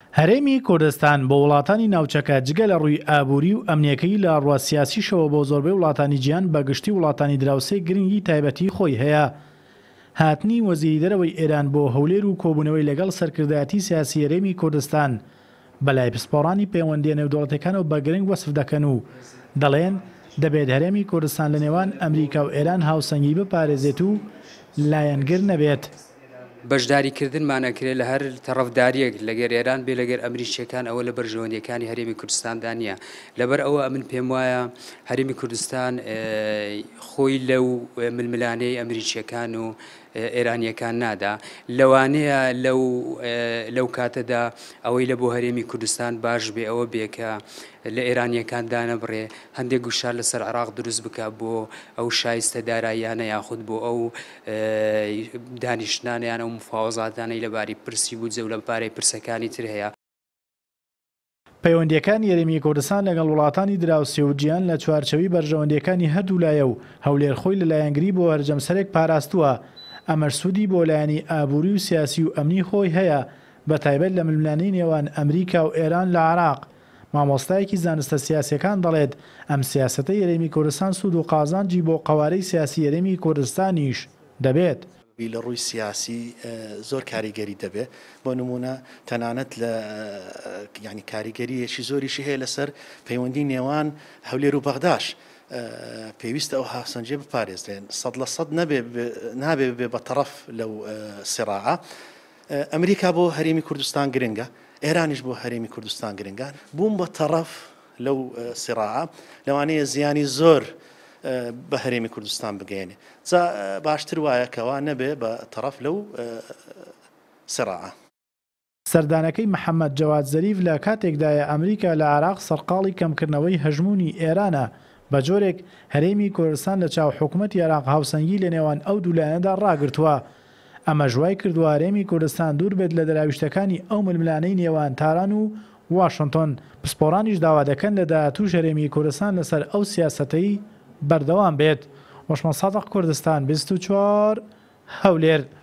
هەرێمی کوردستان بۆ وڵاتانی ناوچەکە جگە لە ڕووی ئابووری و ئەمنیەکەی لە ڕووە سیاسیشەوە بۆ زۆربەی وڵاتانی جیهان بەگشتی وڵاتانی دراوسێک گرنگی تایبەتی خۆی هەیە. هاتنی وەزیری دەرەوەی ئێران بۆ هەولێر و کۆبوونەوەی لەگەڵ سەرکردایەتی سیاسی هەرێمی کوردستان بەلای پسپۆڕانی پەیوەندیە نێودەوڵەتیەکانەوە بە گرنگ وەسف دەکەن و دەڵێن دەبێت هەرێمی کوردستان لە نێوان ئەمریکا و ئێران هاوسەنگی بپارێزێت و لایەنگر نەبێت. بەشداریکردنمانەکرێت لە هەر تەڕەفداریەک لەگەر ئێران بێ لەگەر ئەمریکیەکان ئەوە لە بەرژەوەندیەکانی هەرێمی کوردستاندا نییە. لەبەر ئەوە من پێم وایە هەرێمی کوردستان خۆی لەو ململانەی ئەمریکیەکان و ئێرانیەکان نادا. لەوانەیە لەو کاتەدا ئەوەی لە بۆ هەرێمی کوردستان باش بێ ئەوە بێکە لە ئێرانیەکان دانەبڕێ هەندێک گوشار لەسەر عێراق دروست بکە بۆ ئەو شایستە داراییانە یاخود بۆ ئەو دانیشتانیان و مفاوەزاتانەی لەباری پرسی بوو جە و لەبارەی پرسەکانی تر هەیە. پەیوەندیەکان یەرێمی کوردستان لەگەڵ وڵاتانی دراوسێ و جیهان لە چوارچەوی بەرژەوەندیەکانی هەردوو لایە و هەولێر خۆی لە لایەنگری بۆ هەرجەمسەرێک پاراستووە. ئەمە سوودی بۆ لایەنی ئابووری و سیاسی و ئەمنی خۆی هەیە بە تایبەت لە ململانەی نێوان ئەمریکا و ئێران لە عێراق. مامۆستایەکی زانستە سیاسیەکان دەڵێت ئەم سیاسەتە یەرێمی کوردستان سوود و قازانجی بۆ قەوارەی سیاسی یەرێمی کوردستانیش دەبێت. لە ڕووی سیاسی زۆر کاریگەری دەبێت بۆ نمونە تەنانەت لە کاریگەریەکی زۆریشی هەیە لەسەر پەیوەندی نێوان هەولێر و بەغداش. پێویستە ئەو هاوسەنجێ بپارێزرێن 100% نابێ بێ بە تەرەف لەو سێڕاعە. ئەمریکا بۆ هەرێمی کوردستان گرنگە، ئێرانیش بۆ هەرێمی کوردستان گرنگە. بووم بە تەرەف لەو سێڕاعە لەوانەیە زیانی زۆر بە هەرێمی کوردستان بگەێنێ. جا باشتر وایە کەوا نەبێ بە تەرەف لەو سێڕاعە. سەردانەکەی محەممەد جەواد زەریف لە کاتێکدایە ئەمریکا لە عێراق سەرقاڵی کەمکردنەوەی هەژمونی ئێرانە بە جۆرێک هەرێمی کوردستان لە چاو حکوومەتی عێراق هاوسەنگی لە نێوان ئەو دوولایەنەدا ڕاگرتووە. ئەمە ژوای کردووە هەرێمی کوردستان دوور بێت لە دەراویشتەکانی ئەو ململانەی نێوان تاران و واشنگتن. پسپۆڕانیش داوا دەکەن لە داهاتوو هەرێمی کوردستان لەسەر ئەو سیاسەتەی بەردەوام بێت. وەشمە سادق کوردستان 24 هەولێر.